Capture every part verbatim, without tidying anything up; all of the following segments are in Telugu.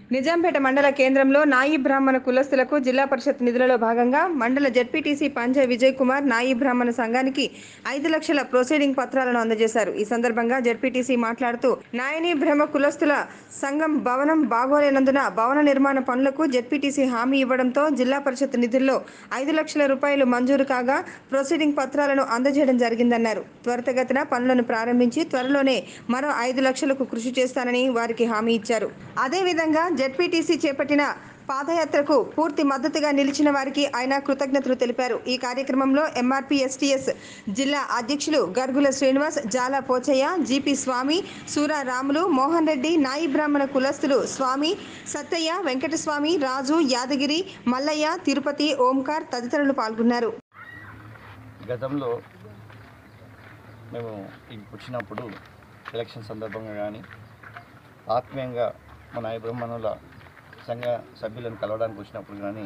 నిజాంపేట మండల కేంద్రంలో నాయి బ్రాహ్మణ కులస్తులకు జిల్లా పరిషత్ నిధులలో భాగంగా మండల జెడ్పీటీసీ పంజ విజయ్ కుమార్ నాయి బ్రాహ్మణ సంఘానికి ఐదు లక్షల ప్రొసీడింగ్ పత్రాలను అందజేశారు. ఈ సందర్భంగా జెడ్పీటీసీ మాట్లాడుతూ నాయని బ్రహ్మ కులస్తుల సంఘం భవనం బాగోలేనందున భవన నిర్మాణ పనులకు జెడ్పీటీసీ హామీ ఇవ్వడంతో జిల్లా పరిషత్ నిధుల్లో ఐదు లక్షల రూపాయలు మంజూరు కాగా ప్రొసీడింగ్ పత్రాలను అందజేయడం జరిగిందన్నారు. త్వరితగతిన పనులను ప్రారంభించి త్వరలోనే మరో ఐదు లక్షలకు కృషి చేస్తానని వారికి హామీ ఇచ్చారు. అదేవిధంగా జెడ్పీటీసీ చేపట్టిన పాదయాత్రకు పూర్తి మద్దతుగా నిలిచిన వారికి ఆయన కృతజ్ఞతలు తెలిపారు. ఈ కార్యక్రమంలో ఎంఆర్పీ ఎస్టీఎస్ జిల్లా అధ్యక్షులు గర్గుల శ్రీనివాస్, జాల పోచయ్య, జీపీ స్వామి, సూరా రాములు, మోహన్ రెడ్డి, నాయి బ్రాహ్మణ కులస్తులు స్వామి, సత్తయ్య, వెంకటస్వామి, రాజు, యాదగిరి, మల్లయ్య, తిరుపతి, ఓంకార్ తదితరులు పాల్గొన్నారు. గతంలో మేము వచ్చినప్పుడు ఎలక్షన్ సందర్భంగా కానీ ఆత్మీయంగా మన నాయి బ్రాహ్మణుల సంఘ సభ్యులను కలవడానికి వచ్చినప్పుడు కానీ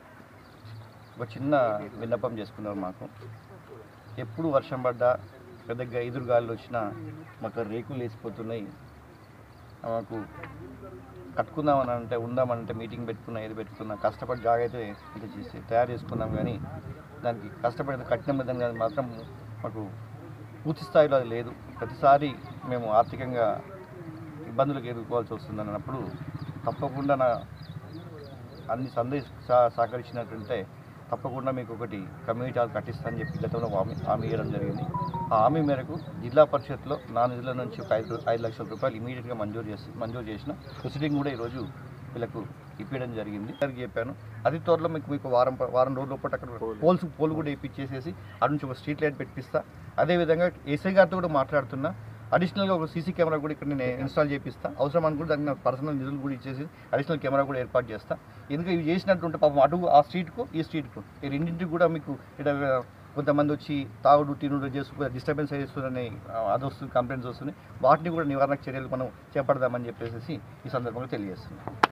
ఒక చిన్న విన్నపం చేసుకున్నారు. మాకు ఎప్పుడు వర్షం పడ్డా పెద్దగా ఎదురుగాలు వచ్చినా మాకు రేకులు వేసిపోతున్నాయి, మాకు కట్టుకుందామని అంటే ఉందామనంటే మీటింగ్ పెట్టుకున్నా ఏది పెట్టుకున్నా కష్టపడి జాగ అయితే ఇంత చేసి తయారు చేసుకున్నాం. కానీ దానికి కష్టపడి కట్టిన విధంగా మాత్రం మాకు పూర్తి స్థాయిలో అది లేదు. ప్రతిసారి మేము ఆర్థికంగా ఇబ్బందులకు ఎదుర్కోవాల్సి వస్తుంది అన్నప్పుడు తప్పకుండా నా అన్ని సందేశ సహకరించినట్టుంటే తప్పకుండా మీకు ఒకటి కమ్యూనిటీ హాల్ కట్టిస్తానని చెప్పి గతంలో హామీ హామీ ఇవ్వడం జరిగింది. ఆ హామీ మేరకు జిల్లా పరిషత్లో నా నిధుల నుంచి ఒక ఐదు ఐదు లక్షల రూపాయలు ఇమీడియట్గా మంజూరు చేసి మంజూరు చేసిన ప్రొసీడింగ్ కూడా ఈరోజు వీళ్ళకు ఇప్పించడం జరిగింది. దానికి చెప్పాను అతి త్వరలో మీకు మీకు వారం వారం రోజుల లోపల అక్కడ పోల్స్ పోల్ కూడా ఇప్పించేసేసి అటు నుంచి ఒక స్ట్రీట్ లైట్ పెట్టిస్తా. అదేవిధంగా ఏసఐ గారితో కూడా మాట్లాడుతున్నా, అడిషనల్గా ఒక సీసీ కెమెరా కూడా ఇక్కడ నేను ఇన్స్టాల్ చేపిస్తా. అవసరం అనుకుంటే దానికి నాకు పర్సనల్ నిధులు కూడా ఇచ్చేసి అడిషనల్ కెమెరా కూడా ఏర్పాటు చేస్తా. ఎందుకంటే ఇవి చేసినట్టుంటే పాపం అటు ఆ స్ట్రీట్కు ఈ స్ట్రీట్కు ఈ రెండింటికి కూడా మీకు ఇక్కడ కొంతమంది వచ్చి తాగుడు తినుడు చేస్తూ డిస్టర్బెన్స్ చేస్తుందని అది వస్తుంది, కంప్లైంట్స్ వస్తున్నాయి. వాటిని కూడా నివారణకు చర్యలు మనం చేపడదామని చెప్పేసి ఈ సందర్భంగా తెలియజేస్తున్నాం.